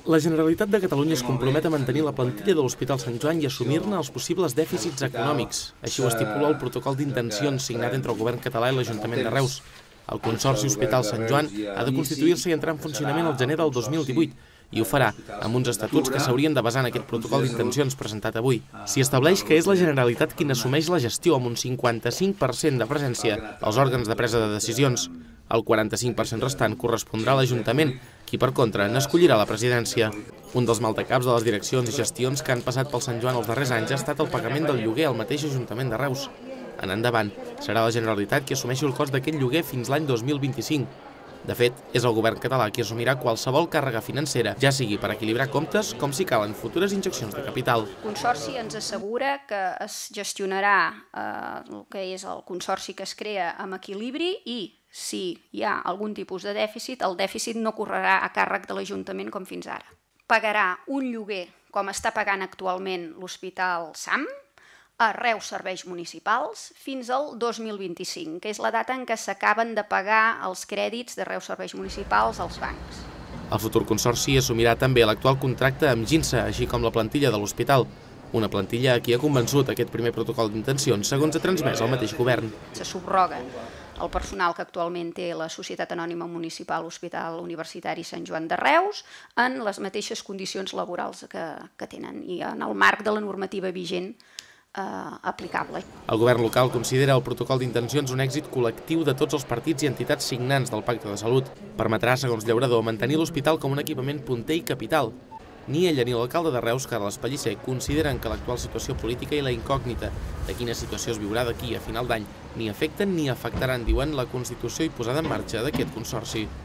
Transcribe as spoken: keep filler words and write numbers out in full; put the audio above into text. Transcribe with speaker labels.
Speaker 1: La Generalitat de Catalunya es compromet a mantenir la plantilla de l'Hospital Sant Joan i assumir-ne els possibles dèficits econòmics. Així ho estipula el protocol d'intencions signat entre el govern català i l'Ajuntament de Reus. El Consorci Hospital Sant Joan ha de constituir-se i entrar en funcionament el gener del dos mil divuit i ho farà amb uns estatuts que s'haurien de basar en aquest protocol d'intencions presentat avui. S'hi estableix que és la Generalitat qui n'assumeix la gestió amb un cinquanta-cinc per cent de presència als òrgans de presa de decisions. El quaranta-cinc per cent restant correspondrà a l'Ajuntament, qui per contra n'escollirà la presidència. Un dels maldecaps de les direccions i gestions que han passat pel Sant Joan els darrers anys ha estat el pagament del lloguer al mateix Ajuntament de Reus. En endavant, serà la Generalitat qui assumeixi el cost d'aquest lloguer fins l'any dos mil vint-i-cinc. De fet, és el govern català qui assumirà qualsevol càrrega financera, ja sigui per equilibrar comptes com si calen futures injeccions de capital.
Speaker 2: El Consorci ens assegura que es gestionarà eh, el que és el Consorci que es crea amb equilibri i, si hi ha algun tipus de dèficit, el dèficit no correrà a càrrec de l'Ajuntament com fins ara. Pagarà un lloguer com està pagant actualment l'Hospital S A M, a Reus Serveis Municipals fins al dos mil vint-i-cinc, que és la data en què s'acaben de pagar els crèdits de Reus Serveis Municipals als bancs.
Speaker 1: El futur consorci assumirà també l'actual contracte amb Ginsa, així com la plantilla de l'hospital. Una plantilla a qui ha convençut aquest primer protocol d'intencions, segons ha transmès el mateix govern.
Speaker 2: Se subroga el personal que actualment té la Societat Anònima Municipal Hospital Universitari Sant Joan de Reus en les mateixes condicions laborals que, que tenen i en el marc de la normativa vigent aplicable.
Speaker 1: El govern local considera el protocol d'intencions un èxit col·lectiu de tots els partits i entitats signants del Pacte de Salut. Permetrà, segons Llaurador, mantenir l'hospital com un equipament punter i capital. Ni ella ni l'alcalde de Reus, Carles Pellicer, consideren que l'actual situació política i la incògnita de quina situació es viurà d'aquí a final d'any ni afecten ni afectaran, diuen, la constitució i posada en marxa d'aquest consorci.